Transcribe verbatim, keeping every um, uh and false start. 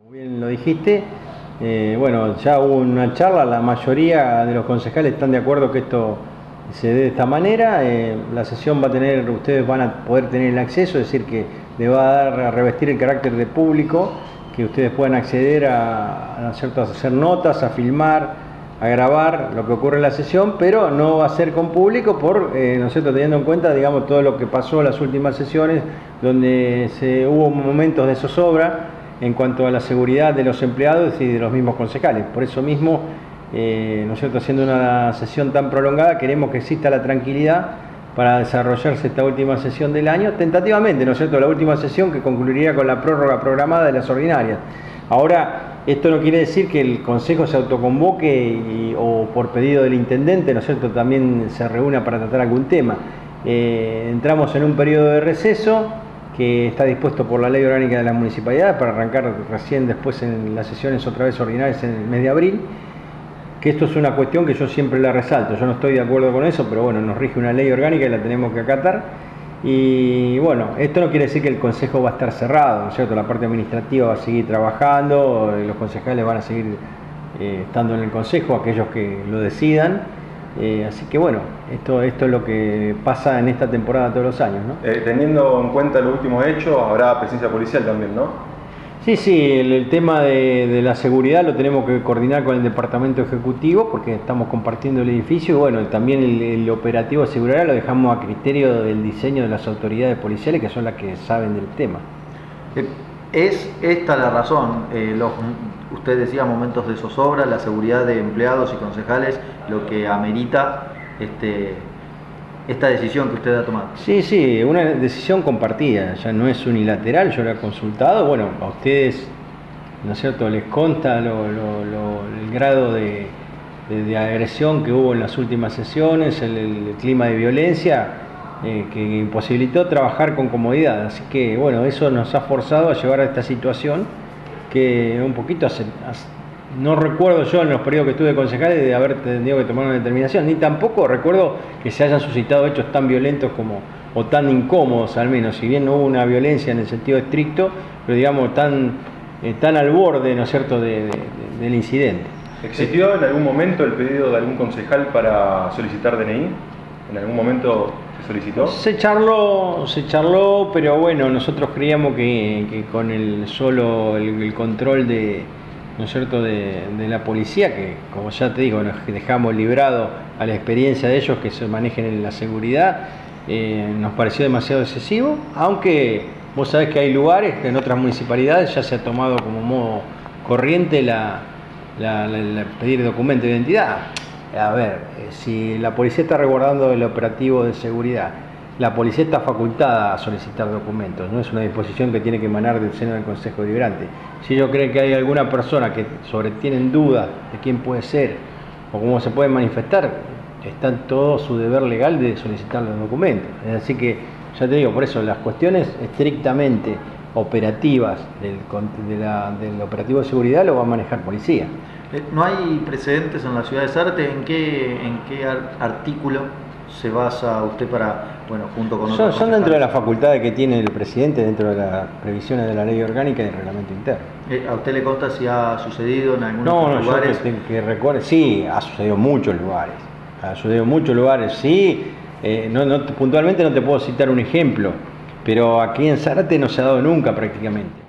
Bien lo dijiste, eh, bueno, ya hubo una charla, la mayoría de los concejales están de acuerdo que esto se dé de esta manera. Eh, la sesión va a tener, ustedes van a poder tener el acceso, es decir, que le va a dar a revestir el carácter de público, que ustedes puedan acceder a, a, ¿no es cierto?, a hacer notas, a filmar, a grabar lo que ocurre en la sesión, pero no va a ser con público por, eh, ¿no es cierto?, teniendo en cuenta, digamos, todo lo que pasó en las últimas sesiones, donde se, hubo momentos de zozobra en cuanto a la seguridad de los empleados y de los mismos concejales. Por eso mismo, eh, ¿no es cierto?, haciendo una sesión tan prolongada, queremos que exista la tranquilidad para desarrollarse esta última sesión del año, tentativamente, ¿no es cierto?, la última sesión que concluiría con la prórroga programada de las ordinarias. Ahora, esto no quiere decir que el Consejo se autoconvoque y, o por pedido del Intendente, ¿no es cierto?, también se reúna para tratar algún tema. Eh, entramos en un periodo de receso que está dispuesto por la Ley Orgánica de la Municipalidad para arrancar recién después en las sesiones otra vez ordinarias en el mes de abril, que esto es una cuestión que yo siempre la resalto. Yo no estoy de acuerdo con eso, pero bueno, nos rige una ley orgánica y la tenemos que acatar. Y bueno, esto no quiere decir que el Consejo va a estar cerrado, ¿no es cierto? La parte administrativa va a seguir trabajando, los concejales van a seguir eh, estando en el Consejo, aquellos que lo decidan. Eh, así que bueno, esto, esto es lo que pasa en esta temporada todos los años, ¿no? Eh, teniendo en cuenta los últimos hechos, habrá presencia policial también, ¿no? Sí, sí, el, el tema de, de la seguridad lo tenemos que coordinar con el Departamento Ejecutivo porque estamos compartiendo el edificio y bueno, también el, el operativo de seguridad lo dejamos a criterio del diseño de las autoridades policiales, que son las que saben del tema. ¿Es esta la razón? Eh, los, usted decía momentos de zozobra, la seguridad de empleados y concejales, lo que amerita este, esta decisión que usted ha tomado. Sí, sí, una decisión compartida, ya no es unilateral, yo la he consultado, bueno, a ustedes, ¿no es cierto?, les consta lo, lo, lo, el grado de, de, de agresión que hubo en las últimas sesiones, el, el clima de violencia, Eh, que imposibilitó trabajar con comodidad, así que bueno, eso nos ha forzado a llevar a esta situación que un poquito hace, hace, no recuerdo yo en los periodos que estuve concejales de haber tenido que tomar una determinación, ni tampoco recuerdo que se hayan suscitado hechos tan violentos como, o tan incómodos al menos, si bien no hubo una violencia en el sentido estricto, pero digamos tan, eh, tan al borde, ¿no es cierto?, de, de, de, del incidente. ¿Existió en algún momento el pedido de algún concejal para solicitar D N I? ¿En algún momento se solicitó? Se charló, se charló, pero bueno, nosotros creíamos que, que con el solo el, el control de, ¿no es cierto?, de, de la policía, que como ya te digo, nos dejamos librado a la experiencia de ellos que se manejen en la seguridad, eh, nos pareció demasiado excesivo, aunque vos sabés que hay lugares que en otras municipalidades ya se ha tomado como modo corriente la, la, la, la pedir documento de identidad. A ver, si la policía está resguardando el operativo de seguridad, la policía está facultada a solicitar documentos, no es una disposición que tiene que emanar del seno del Consejo Deliberante. Si ellos creen que hay alguna persona que sobre tienen dudas de quién puede ser o cómo se puede manifestar, está en todo su deber legal de solicitar los documentos. Así que, ya te digo, por eso las cuestiones estrictamente operativas del, de la, del operativo de seguridad lo va a manejar policía. ¿No hay precedentes en la ciudad de Zárate? ¿En qué, en qué artículo se basa usted para, bueno, junto con otros? Son, son dentro de las facultades que tiene el presidente, dentro de las previsiones de la ley orgánica y del reglamento interno. ¿A usted le consta si ha sucedido en algunos no, no, lugares? No, yo que, que recuerde, sí, ha sucedido en muchos lugares, ha sucedido en muchos lugares, sí, eh, no, no, puntualmente no te puedo citar un ejemplo, pero aquí en Zárate no se ha dado nunca prácticamente.